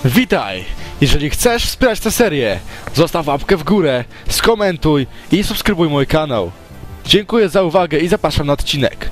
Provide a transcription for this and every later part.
Witaj! Jeżeli chcesz wspierać tę serię, zostaw łapkę w górę, skomentuj i subskrybuj mój kanał. Dziękuję za uwagę i zapraszam na odcinek.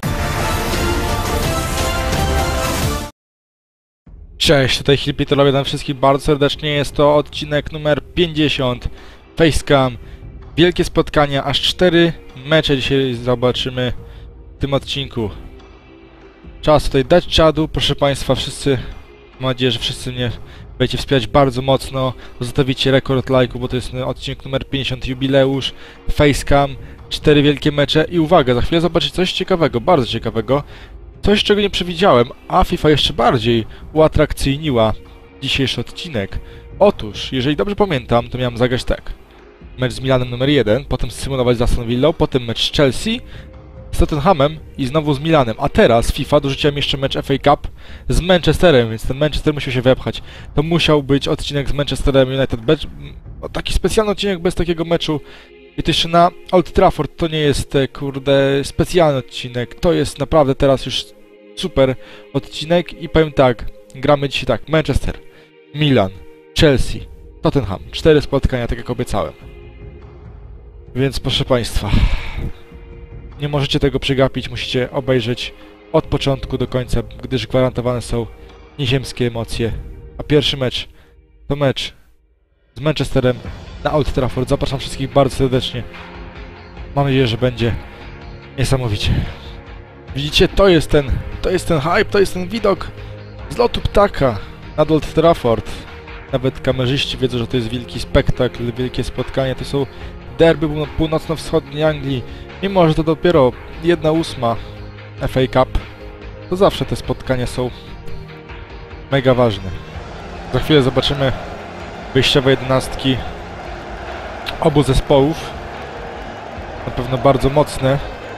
Cześć, tutaj Hilpiter, witam wszystkich bardzo serdecznie. Jest to odcinek numer 50. Facecam. Wielkie spotkania, aż 4 mecze dzisiaj zobaczymy w tym odcinku. Czas tutaj dać czadu, proszę Państwa, wszyscy. Mam nadzieję, że wszyscy mnie będziecie wspierać bardzo mocno. Zostawicie rekord lajku, bo to jest odcinek numer 50, jubileusz. Facecam, 4 wielkie mecze i uwaga, za chwilę zobaczycie coś ciekawego, bardzo ciekawego. Coś, czego nie przewidziałem, a FIFA jeszcze bardziej uatrakcyjniła dzisiejszy odcinek. Otóż, jeżeli dobrze pamiętam, to miałem zagrać tak. Mecz z Milanem numer 1, potem symulować z Aston Villą, potem mecz z Chelsea, z Tottenhamem i znowu z Milanem. A teraz FIFA dorzuciłem jeszcze mecz FA Cup z Manchesterem, więc ten Manchester musiał się wepchać. To musiał być odcinek z Manchesterem United. Taki specjalny odcinek bez takiego meczu. I to jeszcze na Old Trafford. To nie jest, kurde, specjalny odcinek. To jest naprawdę teraz już super odcinek. I powiem tak, gramy dzisiaj tak. Manchester, Milan, Chelsea, Tottenham. 4 spotkania, tak jak obiecałem. Więc proszę Państwa, nie możecie tego przegapić, musicie obejrzeć od początku do końca, gdyż gwarantowane są nieziemskie emocje. A pierwszy mecz to mecz z Manchesterem na Old Trafford. Zapraszam wszystkich bardzo serdecznie. Mam nadzieję, że będzie niesamowicie. Widzicie, to jest ten hype, to jest ten widok z lotu ptaka nad Old Trafford. Nawet kamerzyści wiedzą, że to jest wielki spektakl, wielkie spotkanie. To są derby północno-wschodniej Anglii. Mimo że to dopiero 1/8 FA Cup, to zawsze te spotkania są mega ważne. Za chwilę zobaczymy wyjściowe 11 obu zespołów. Na pewno bardzo mocne.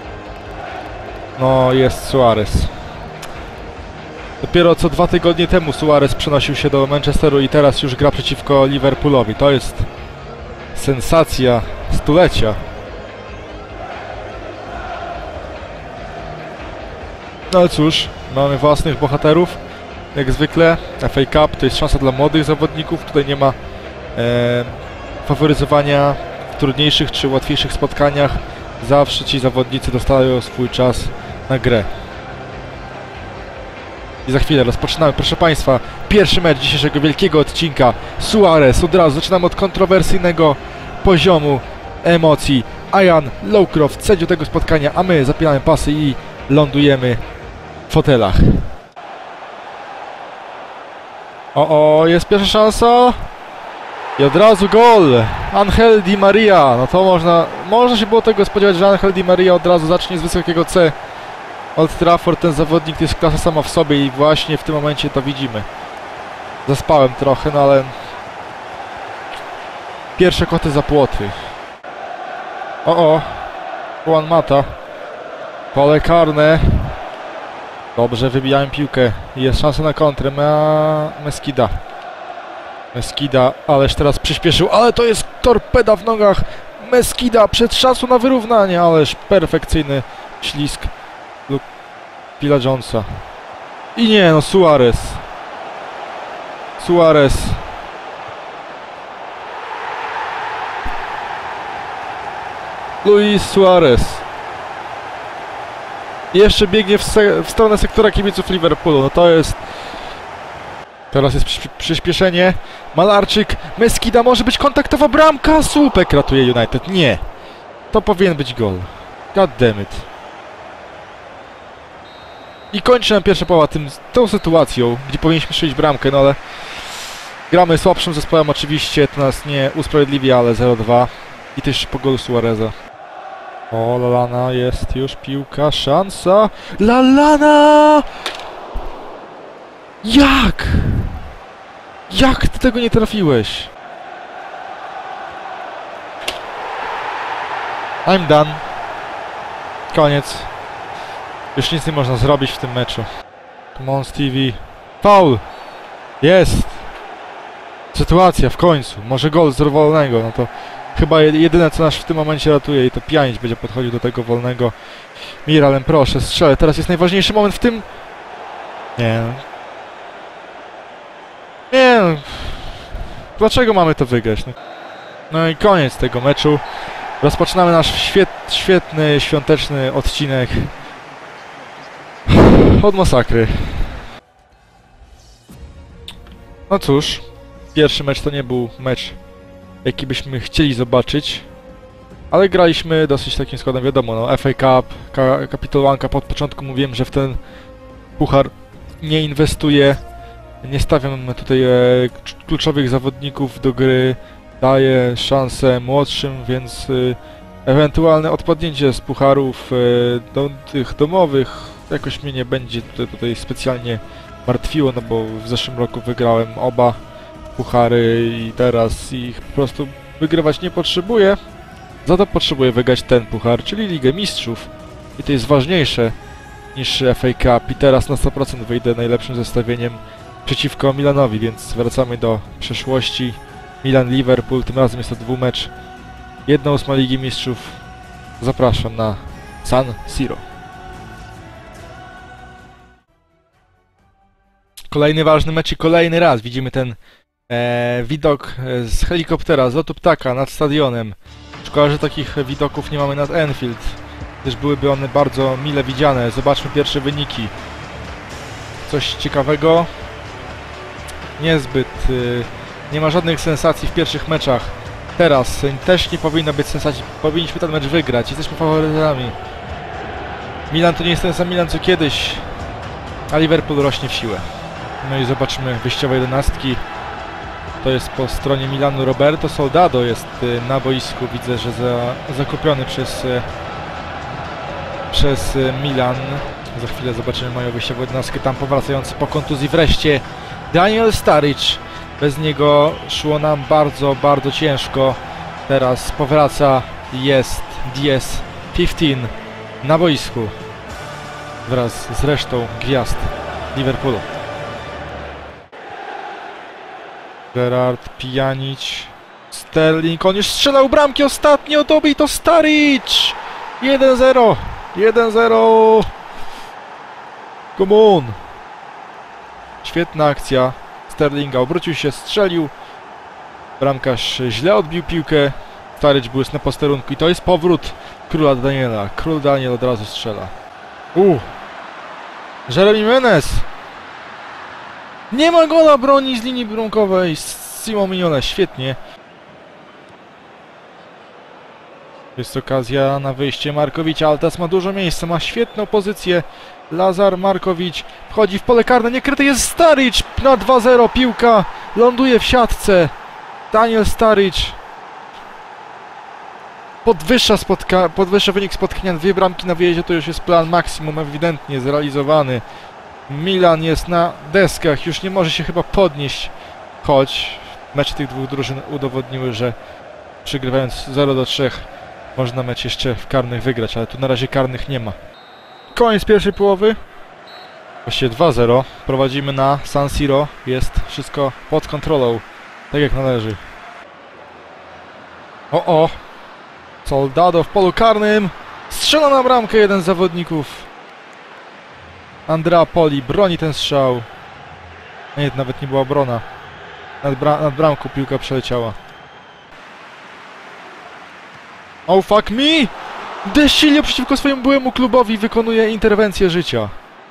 No, jest Suarez. Dopiero co 2 tygodnie temu Suarez przenosił się do Manchesteru i teraz już gra przeciwko Liverpoolowi. To jest sensacja stulecia. No ale cóż, mamy własnych bohaterów, jak zwykle. FA Cup to jest szansa dla młodych zawodników, tutaj nie ma faworyzowania w trudniejszych czy łatwiejszych spotkaniach. Zawsze ci zawodnicy dostają swój czas na grę. I za chwilę rozpoczynamy, proszę Państwa, pierwszy mecz dzisiejszego wielkiego odcinka. Suarez, od razu zaczynamy od kontrowersyjnego poziomu emocji. Ian Lowcroft, sędzią tego spotkania, a my zapinamy pasy i lądujemy w fotelach. O, jest pierwsza szansa. I od razu gol! Angel Di Maria. No to można się było tego spodziewać, że Angel Di Maria od razu zacznie z wysokiego C. Old Trafford, ten zawodnik to jest klasa sama w sobie i właśnie w tym momencie to widzimy. Zaspałem trochę, no ale pierwsze koty za płoty. Juan Mata. Pole karne. Dobrze, wybijałem piłkę. Jest szansa na kontrę. Mesquida, ależ teraz przyspieszył, ale to jest torpeda w nogach. Mesquida przed szansą na wyrównanie, ależ perfekcyjny ślizg Phila Jonesa. I nie, no Suarez. Luis Suarez. I jeszcze biegnie w stronę sektora kibiców Liverpoolu. No to jest... Teraz jest przyspieszenie. Malarczyk. Mesquida, może być kontaktowa bramka. Słupek ratuje United. Nie. To powinien być gol. God damn it. I kończy nam pierwsza połowa tą sytuacją, gdzie powinniśmy strzelić bramkę, no ale gramy słabszym zespołem oczywiście, to nas nie usprawiedliwia, ale 0-2. I też po golu Suareza. O, Lallana, jest już piłka, szansa. Lallana! Jak? Jak ty tego nie trafiłeś? I'm done. Koniec. Już nic nie można zrobić w tym meczu. Come on, Stevie. Foul! Jest! Sytuacja w końcu. Może gol z wolnego, no to chyba jedyne, co nas w tym momencie ratuje, i to Pjanić będzie podchodził do tego wolnego. Miralem, proszę, strzelę. Teraz jest najważniejszy moment w tym... Nie no. dlaczego mamy to wygrać? No i koniec tego meczu. Rozpoczynamy nasz świetny, świąteczny odcinek od masakry. No cóż, pierwszy mecz to nie był mecz, jaki byśmy chcieli zobaczyć, ale graliśmy dosyć takim składem, wiadomo, no FA Cup, Capital One Cup, od początku mówiłem, że w ten puchar nie inwestuję, nie stawiam tutaj kluczowych zawodników do gry, daję szansę młodszym, więc ewentualne odpadnięcie z pucharów do tych domowych jakoś mnie nie będzie tutaj specjalnie martwiło, no bo w zeszłym roku wygrałem oba puchary i teraz ich po prostu wygrywać nie potrzebuję. Za to potrzebuję wygrać ten puchar, czyli Ligę Mistrzów. I to jest ważniejsze niż FA Cup. I teraz na 100% wyjdę najlepszym zestawieniem przeciwko Milanowi, więc wracamy do przeszłości. Milan-Liverpool, tym razem jest to dwumecz. 1/8 Ligi Mistrzów. Zapraszam na San Siro. Kolejny ważny mecz i kolejny raz widzimy ten widok z helikoptera, z lotu ptaka nad stadionem. Szkoda, że takich widoków nie mamy nad Anfield, gdyż byłyby one bardzo mile widziane. Zobaczmy pierwsze wyniki. Coś ciekawego? Niezbyt. Nie ma żadnych sensacji w pierwszych meczach. Teraz też nie powinno być sensacji. Powinniśmy ten mecz wygrać. Jesteśmy faworytami. Milan to nie jest ten sam Milan co kiedyś, a Liverpool rośnie w siłę. No i zobaczymy wyjściowe 11. To jest po stronie Milanu Roberto Soldado jest na boisku. Widzę, że zakupiony przez Milan. Za chwilę zobaczymy moją wyjściową 11. Tam powracający po kontuzji wreszcie Daniel Sturridge. Bez niego szło nam bardzo, bardzo ciężko. Teraz powraca, jest DS 15 na boisku wraz z resztą gwiazd Liverpoolu. Gerard, Pjanic, Sterling, on już strzelał bramki ostatnio, dobij to Sturridge! 1-0, 1-0. Come on! Świetna akcja Sterlinga, obrócił się, strzelił. Bramkarz źle odbił piłkę. Sturridge był na posterunku i to jest powrót króla Daniela. Król Daniel od razu strzela. Jeremy Menez! Nie ma gola, broni z linii bramkowej. Simon Mignolet, świetnie. Jest okazja na wyjście Markowicza, ale teraz ma dużo miejsca, ma świetną pozycję. Lazar Markowicz wchodzi w pole karne, niekryty jest Sturridge na 2-0, piłka ląduje w siatce. Daniel Sturridge podwyższa wynik spotkania, 2 bramki na wyjeździe, to już jest plan maksimum ewidentnie zrealizowany. Milan jest na deskach, już nie może się chyba podnieść, choć mecze tych dwóch drużyn udowodniły, że przegrywając 0-3 można mecz jeszcze w karnych wygrać, ale tu na razie karnych nie ma. Koniec pierwszej połowy. Właściwie 2-0. Prowadzimy na San Siro. Jest wszystko pod kontrolą, tak jak należy. Soldado w polu karnym. Strzela na bramkę jeden z zawodników. Andrea Poli broni ten strzał. Nie, nawet nie była obrona. Nad bramką piłka przeleciała. Oh fuck me! De Chilio przeciwko swojemu byłemu klubowi wykonuje interwencję życia.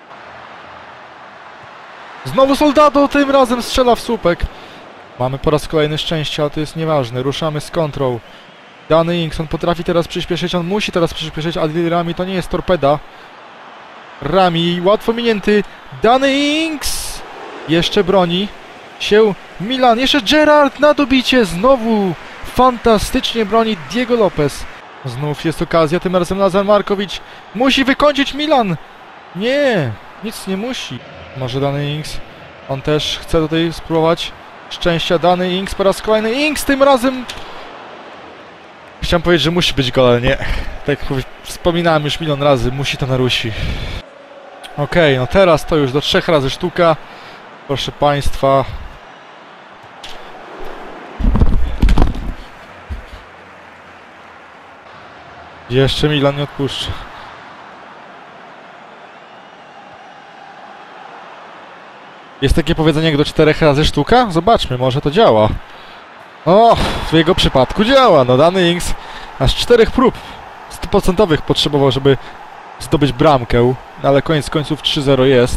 Znowu Soldado, tym razem strzela w słupek. Mamy po raz kolejny szczęście, ale to jest nieważne. Ruszamy z kontrą. Danny Ings, on potrafi teraz przyspieszyć, on musi teraz przyspieszyć, ale Rami to nie jest torpeda. Rami, łatwo minięty. Danny Ings! Jeszcze broni się Milan. Jeszcze Gerard na dobicie. Znowu fantastycznie broni Diego Lopez. Znów jest okazja, tym razem Lazar Markowicz musi wykończyć Milan. Nie, nic nie musi. Może Danny Ings, on też chce tutaj spróbować szczęścia. Danny Ings po raz kolejny. Ings tym razem... Chciałem powiedzieć, że musi być gol, ale nie. Tak jak wspominałem już milion razy, musi to narusi. Okej, no teraz to już do 3 razy sztuka. Proszę Państwa. Jeszcze Milan nie odpuszcza. Jest takie powiedzenie jak do 4 razy sztuka? Zobaczmy, może to działa. O, w jego przypadku działa. No Danny Ings aż 4 prób 100% potrzebował, żeby zdobyć bramkę, ale koniec końców 3-0 jest.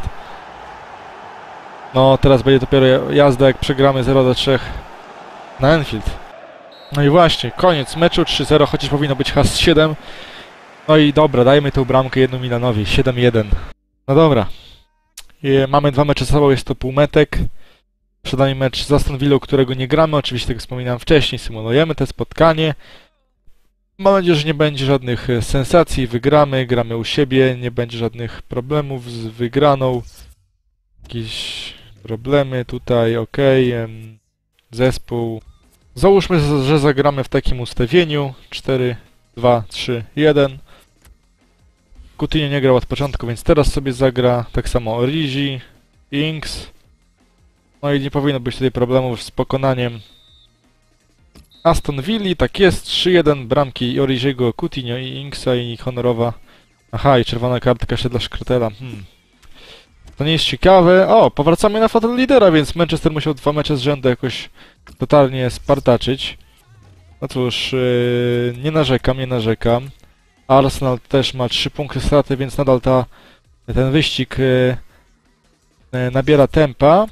No teraz będzie dopiero jazda, jak przegramy 0-3 na Anfield. No i właśnie, koniec meczu 3-0, chociaż powinno być has 7. No i dobra, dajmy tę bramkę jedną Milanowi, 7-1. No dobra. Mamy 2 mecze za sobą, jest to półmetek. Przed nami mecz z Aston Villą, którego nie gramy, oczywiście tak jak wspominałem wcześniej, symulujemy to spotkanie. Mam nadzieję, że nie będzie żadnych sensacji, gramy u siebie, nie będzie żadnych problemów z wygraną. Jakieś problemy tutaj, ok. Zespół. Załóżmy, że zagramy w takim ustawieniu. 4, 2, 3, 1. Coutinho nie grał od początku, więc teraz sobie zagra. Tak samo Origi, Ings. No i nie powinno być tutaj problemów z pokonaniem Aston Villa. Tak jest, 3-1 bramki Origiego, Coutinho i Ingsa i honorowa. Aha, i czerwona kartka jeszcze dla Szkrtela. To nie jest ciekawe. O, powracamy na fotel lidera, więc Manchester musiał 2 mecze z rzędu jakoś totalnie spartaczyć. No cóż, nie narzekam. Arsenal też ma 3 punkty straty, więc nadal ten wyścig nabiera tempa.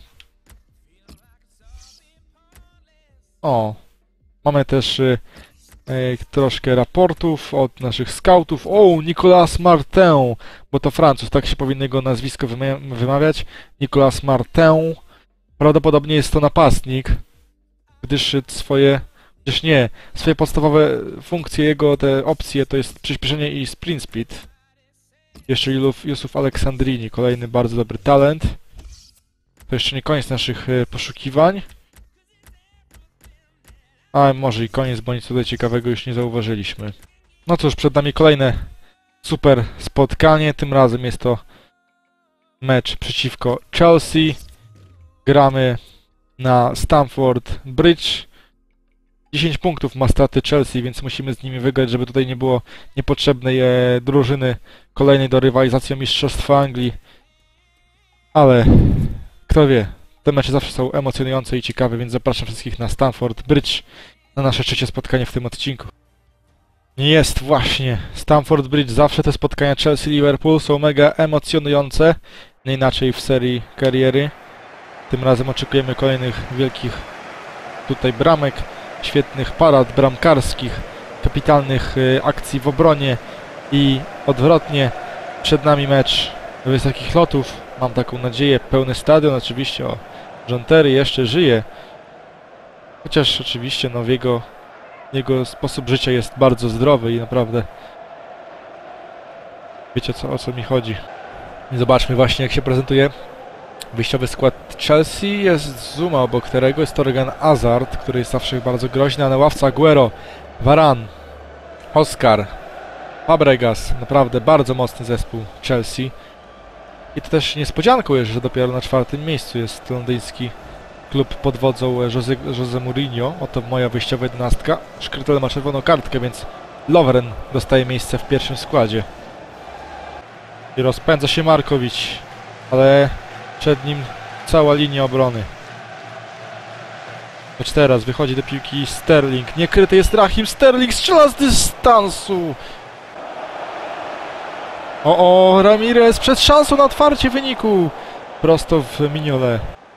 O, mamy też troszkę raportów od naszych scoutów. O, Nicolas Martin, bo to Francuz, tak się powinno jego nazwisko wymawiać. Nicolas Martin. Prawdopodobnie jest to napastnik, gdyż swoje podstawowe funkcje jego, te opcje to jest przyspieszenie i sprint speed. Jeszcze Yusuf Aleksandrini, kolejny bardzo dobry talent. To jeszcze nie koniec naszych poszukiwań. A może i koniec, bo nic tutaj ciekawego już nie zauważyliśmy. No cóż, przed nami kolejne super spotkanie. Tym razem jest to mecz przeciwko Chelsea. Gramy na Stamford Bridge. 10 punktów ma straty Chelsea, więc musimy z nimi wygrać, żeby tutaj nie było niepotrzebnej drużyny kolejnej do rywalizacji o Mistrzostwo Anglii. Ale kto wie, te mecze zawsze są emocjonujące i ciekawe, więc zapraszam wszystkich na Stamford Bridge na nasze trzecie spotkanie w tym odcinku. Jest właśnie Stamford Bridge, zawsze te spotkania Chelsea-Liverpool są mega emocjonujące, nie inaczej w serii kariery. Tym razem oczekujemy kolejnych wielkich tutaj bramek, świetnych parad bramkarskich, kapitalnych akcji w obronie i odwrotnie. Przed nami mecz wysokich lotów, mam taką nadzieję, pełny stadion, oczywiście John Terry jeszcze żyje, chociaż oczywiście no, jego sposób życia jest bardzo zdrowy i naprawdę wiecie o co mi chodzi. I zobaczmy właśnie jak się prezentuje wyjściowy skład Chelsea. Jest Zuma, obok którego jest Torgan Hazard, który jest zawsze bardzo groźny, a na ławce Aguero, Varane, Oscar, Fabregas. Naprawdę bardzo mocny zespół Chelsea. I to też niespodzianką jest, że dopiero na 4. miejscu jest londyński klub pod wodzą Jose Mourinho. Oto moja wyjściowa 11. Szkrtel ma czerwoną kartkę, więc Lovren dostaje miejsce w pierwszym składzie. I rozpędza się Markowicz, ale przed nim cała linia obrony. Choć teraz wychodzi do piłki Sterling. Niekryty jest Raheem Sterling, strzela z dystansu. O, Ramirez przed szansą na otwarcie wyniku. Prosto w Mignolet.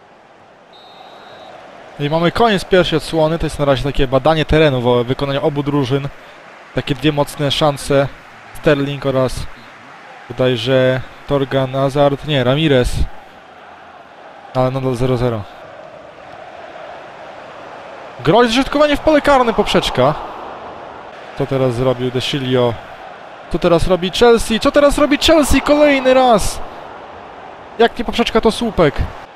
I mamy koniec pierwszej odsłony. To jest na razie takie badanie terenu w wykonaniu obu drużyn. Takie 2 mocne szanse. Sterling oraz bodajże Torgan Hazard. Nie, Ramirez. Ale nadal 0-0. Groźne zrzutowanie w pole karne, poprzeczka. Co teraz zrobił De Chilio? Co teraz robi Chelsea? Co teraz robi Chelsea kolejny raz? Jak nie poprzeczka, to słupek.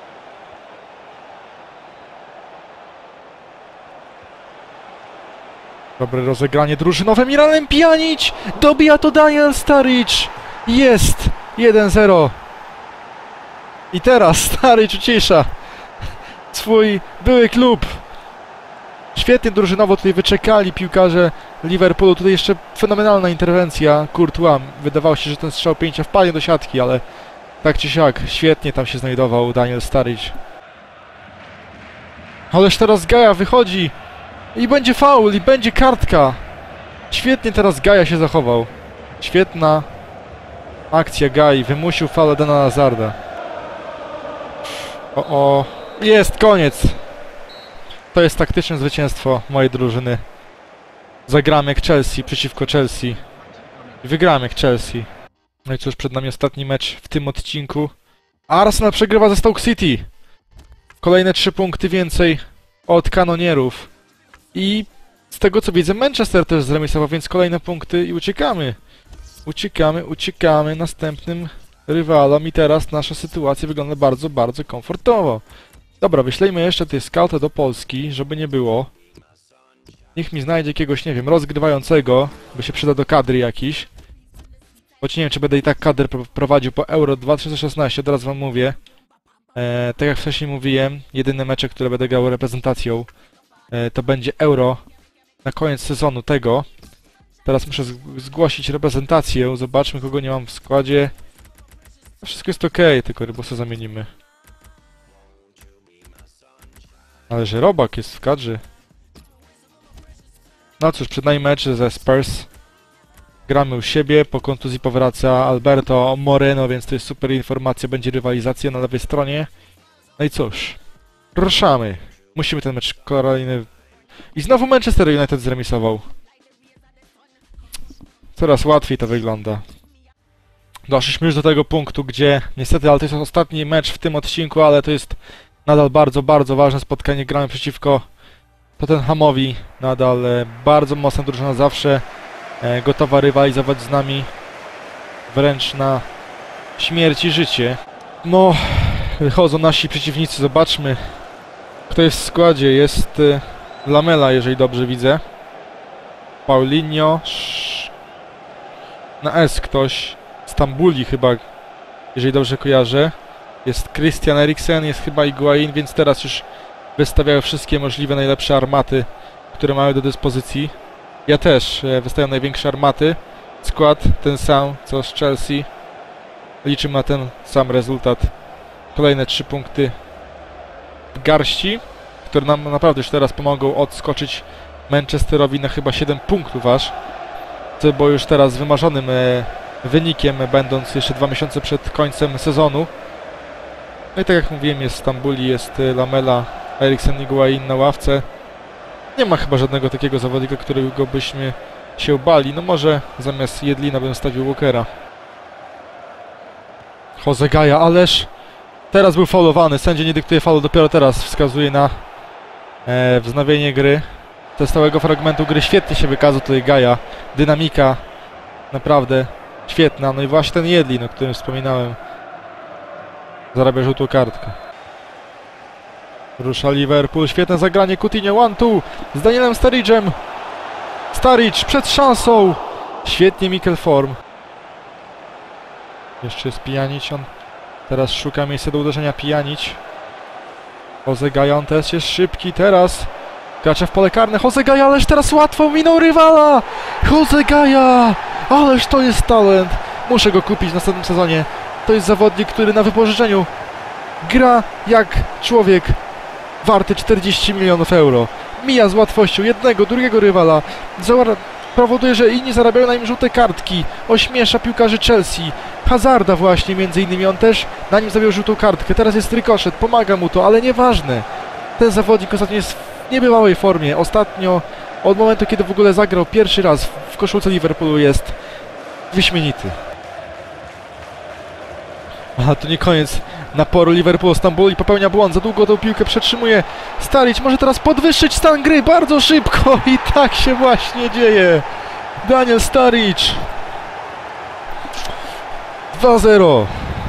Dobre rozegranie drużynowe. Miralem Pjanic! Dobija to Daniel Sturridge! Jest! 1-0. I teraz Sturridge ucisza swój były klub. Świetnie drużynowo tutaj wyczekali piłkarze Liverpoolu. Tutaj jeszcze fenomenalna interwencja Courtois. Wydawało się, że ten strzał pięcia wpadnie do siatki, ale tak czy siak świetnie tam się znajdował Daniel Sturridge. Ależ teraz Gaia wychodzi I będzie faul, i będzie kartka. Świetnie teraz Gaja się zachował. Świetna akcja Gai. Wymusił faul Edena Hazarda. O. Jest, koniec. To jest taktyczne zwycięstwo mojej drużyny. Zagramy jak Chelsea przeciwko Chelsea. I wygramy jak Chelsea. No i cóż, przed nami ostatni mecz w tym odcinku. Arsenal przegrywa ze Stoke City. Kolejne 3 punkty więcej od kanonierów. I z tego co widzę, Manchester też zremisował, więc kolejne punkty i uciekamy. Uciekamy następnym rywalom i teraz nasza sytuacja wygląda bardzo, bardzo komfortowo. Dobra, wyślejmy jeszcze tej scouta do Polski, żeby nie było. Niech mi znajdzie jakiegoś, nie wiem, rozgrywającego, by się przyda do kadry jakiś. Choć nie wiem, czy będę i tak kadr prowadził po Euro 2016, teraz wam mówię. Tak jak wcześniej mówiłem, jedyne mecze, które będę grał reprezentacją, to będzie Euro na koniec sezonu tego. Teraz muszę zgłosić reprezentację, zobaczmy kogo nie mam w składzie. Wszystko jest ok, tylko Rybosa zamienimy. Ale że Robak jest w kadrze. No cóż, przed nami mecz ze Spurs. Gramy u siebie, po kontuzji powraca Alberto Moreno, więc to jest super informacja, będzie rywalizacja na lewej stronie. No i cóż, ruszamy. Musimy ten mecz kolejny... I znowu Manchester United zremisował. Coraz łatwiej to wygląda. Doszliśmy już do tego punktu, gdzie niestety, ale to jest ostatni mecz w tym odcinku, ale to jest nadal bardzo, bardzo ważne spotkanie. Gramy przeciwko Tottenhamowi. Nadal bardzo mocna drużyna, zawsze gotowa rywalizować z nami wręcz na śmierć i życie. No, wychodzą nasi przeciwnicy, zobaczmy kto jest w składzie. Jest Lamela, jeżeli dobrze widzę. Paulinho. Na S ktoś. Stambuli chyba, jeżeli dobrze kojarzę. Jest Christian Eriksen, jest chyba Higuain, więc teraz już wystawiają wszystkie możliwe najlepsze armaty, które mają do dyspozycji. Ja też wystawiam największe armaty. Skład ten sam co z Chelsea. Liczymy na ten sam rezultat. Kolejne 3 punkty w garści, które nam naprawdę już teraz pomogą odskoczyć Manchesterowi na chyba 7 punktów aż. Co było już teraz wymarzonym wynikiem, będąc jeszcze 2 miesiące przed końcem sezonu. No i tak jak mówiłem, jest Stambuli, jest Lamela, Eriksen, Higuain na ławce. Nie ma chyba żadnego takiego zawodnika, którego byśmy się bali. No może zamiast Jedlina bym stawił Walkera. Jose Gaja, ależ teraz był faulowany. Sędzia nie dyktuje faulu, dopiero teraz wskazuje na wznowienie gry. Ze stałego fragmentu gry świetnie się wykazał tutaj Gaja. Dynamika naprawdę świetna. No i właśnie ten Jedlin, o którym wspominałem, zarabia żółtą kartkę. Rusza Liverpool, świetne zagranie, Coutinho, 1-2 z Danielem Sturridge'em. Sturridge przed szansą. Świetnie Mikel Form. Jeszcze jest Pjanic, on teraz szuka miejsca do uderzenia. Pjanic. Jose Gaja, on też jest szybki, teraz gracza w pole karne. Jose Gaja, ależ teraz łatwo minął rywala. Jose Gaja, ależ to jest talent. Muszę go kupić w następnym sezonie. To jest zawodnik, który na wypożyczeniu gra jak człowiek warty 40 milionów euro. Mija z łatwością jednego, drugiego rywala. Powoduje, że inni zarabiają na nim żółte kartki. Ośmiesza piłkarzy Chelsea. Hazarda właśnie między innymi. On też na nim zabił żółtą kartkę. Teraz jest rykoszet. Pomaga mu to, ale nieważne. Ten zawodnik ostatnio jest w niebywałej formie. Ostatnio, od momentu kiedy w ogóle zagrał pierwszy raz w koszulce Liverpoolu, jest wyśmienity. A to nie koniec naporu Liverpoolu. Stambuli popełnia błąd, za długo tą piłkę przetrzymuje. Sturridge może teraz podwyższyć stan gry bardzo szybko i tak się właśnie dzieje. Daniel Sturridge. 2-0.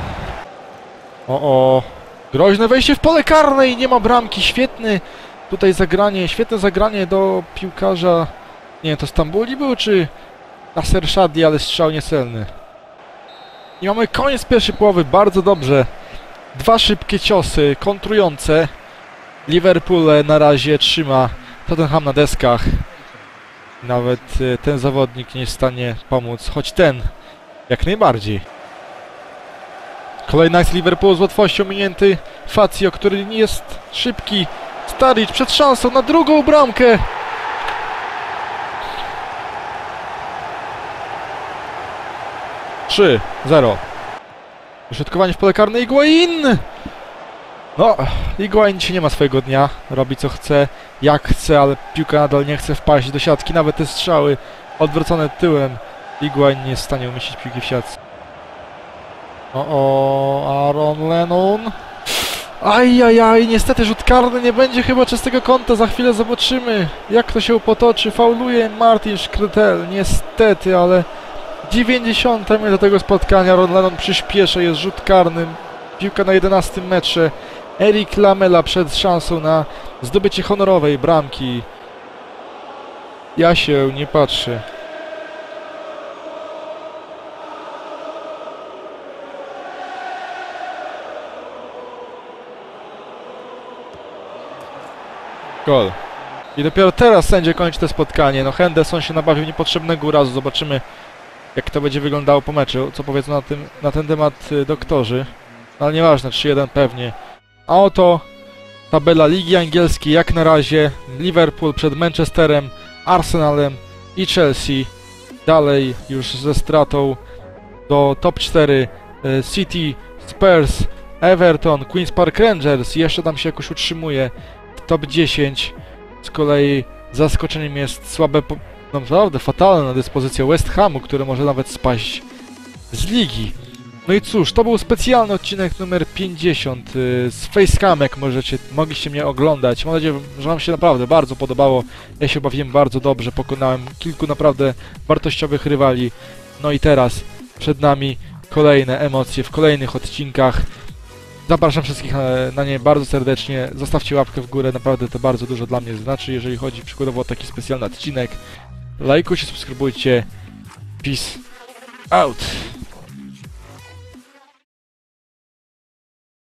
O. Groźne wejście w pole karne i nie ma bramki. Świetne tutaj zagranie, świetne zagranie do piłkarza. Nie wiem, to Stambuli był czy Nasser Chadli, ale strzał niecelny. I mamy koniec pierwszej połowy, bardzo dobrze. 2 szybkie ciosy, kontrujące. Liverpool na razie trzyma Tottenham na deskach. Nawet ten zawodnik nie jest w stanie pomóc, choć ten jak najbardziej. Kolejny akcja Liverpoolu z łatwością minięty Fazio, który nie jest szybki. Sturridge przed szansą na drugą bramkę. 3-0. Dośrodkowanie w pole karne Higuain! No, Higuain dzisiaj nie ma swojego dnia. Robi co chce, jak chce, ale piłka nadal nie chce wpaść do siatki. Nawet te strzały odwrócone tyłem. Higuain nie jest w stanie umieścić piłki w siatce. Aaron Lennon. Ajajaj, niestety rzut karny nie będzie chyba czystego kąta. Za chwilę zobaczymy, jak to się potoczy. Fauluje Martin Szkrytel. Niestety, ale 90 minut do tego spotkania. Aaron Lennon przyspiesza, jest rzut karny. Piłka na 11 metrze. Eric Lamela przed szansą na zdobycie honorowej bramki. Ja się nie patrzę. Gol. I dopiero teraz sędzia kończy to spotkanie. No Henderson się nabawił niepotrzebnego urazu. Zobaczymy, jak to będzie wyglądało po meczu. Co powiedzą na ten temat doktorzy. No, ale nieważne, 3-1 pewnie. A oto tabela Ligi Angielskiej jak na razie. Liverpool przed Manchesterem, Arsenalem i Chelsea. Dalej już ze stratą do top 4 City, Spurs, Everton, Queen's Park Rangers. Jeszcze tam się jakoś utrzymuje. Top 10. Z kolei zaskoczeniem jest słabe, naprawdę fatalna dyspozycja West Hamu, który może nawet spaść z ligi. No i cóż, to był specjalny odcinek numer 50 z Facecam, jak mogliście mnie oglądać. Mam nadzieję, że wam się naprawdę bardzo podobało. Ja się bawiłem bardzo dobrze, pokonałem kilku naprawdę wartościowych rywali. No i teraz przed nami kolejne emocje w kolejnych odcinkach. Zapraszam wszystkich na nie bardzo serdecznie. Zostawcie łapkę w górę, naprawdę to bardzo dużo dla mnie znaczy, jeżeli chodzi przykładowo o taki specjalny odcinek. Lajkujcie, subskrybujcie. Peace out.